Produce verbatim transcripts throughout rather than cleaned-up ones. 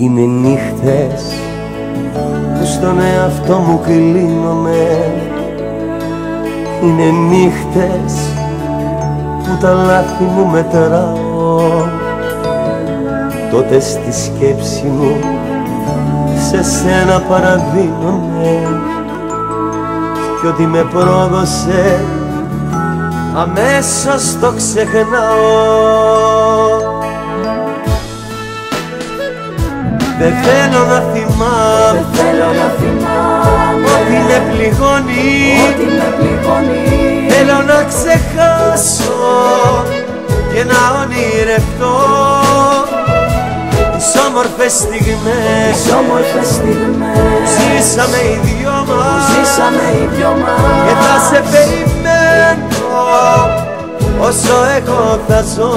Είναι νύχτες που στον εαυτό μου κλείνομαι. Είναι νύχτες που τα λάθη μου μετράω. Τότε στη σκέψη μου σε σένα παραδίνομαι κι ό,τι με πρόδωσε αμέσως το ξεχνάω. Δεν θέλω να θυμάμαι, δεν θέλω να θυμάμαι ό,τι με πληγώνει, ό,τι με πληγώνει. Θέλω να ξεχάσω και να ονειρευτώ τις όμορφες στιγμές, τις όμορφες στιγμές ζήσαμε οι δυο μας, ζήσαμε οι δυο μας. Και θα σε περιμένω όσο εγώ θα ζω.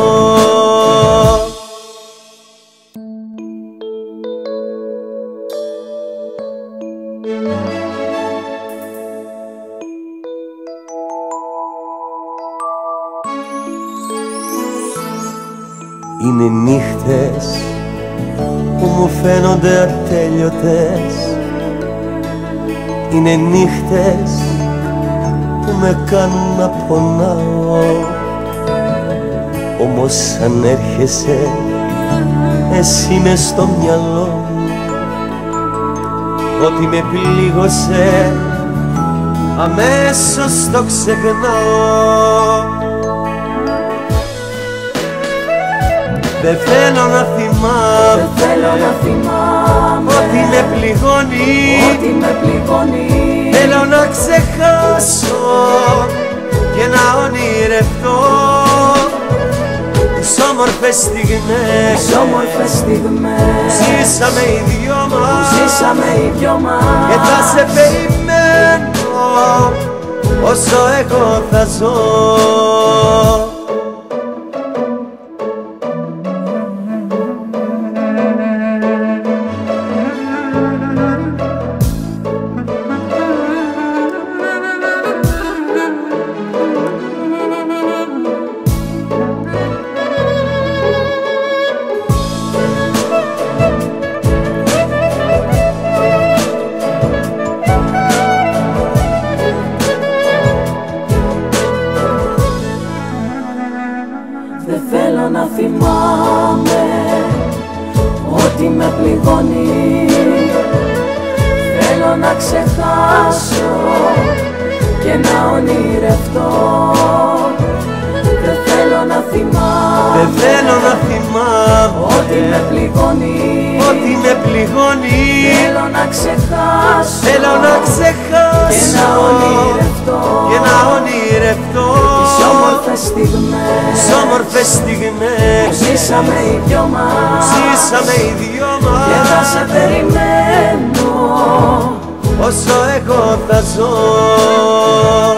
Είναι νύχτες που μου φαίνονται ατέλειωτες. Είναι νύχτες που με κάνουν να πονάω. Όμως αν έρχεσαι εσύ μες στο μυαλό μου, ότι με πλήγωσε αμέσως το ξεχνάω. Δεν θέλω να θυμάμαι, δεν θέλω να θυμάμαι ό,τι με πληγώνει, ό,τι με πληγώνει. Θέλω να ξεχάσω και να ονειρευτώ τις όμορφες στιγμές, τις όμορφες στιγμές ζήσαμε οι δυο μας, ζήσαμε οι δυο μας. Και θα σε περιμένω όσο εγώ θα ζω. Δεν θέλω να θυμάμαι ό,τι με πληγώνει. Θέλω να ξεχάσω και να ονειρευτώ. Δεν θέλω να θυμάμαι, Δεν θέλω να θυμάμαι ό,τι με πληγώνει, ό,τι με πληγώνει. Θέλω να ξεχάσω, Θέλω να και ξεχάσω να ονειρευτώ και να ονειρευτώ τις όμορφες στιγμές, τις όμορφες στιγμές ζήσαμε οι δυο μας, ζήσαμε οι δυο και θα μας. σε περιμένω Όσο εγώ θα ζω.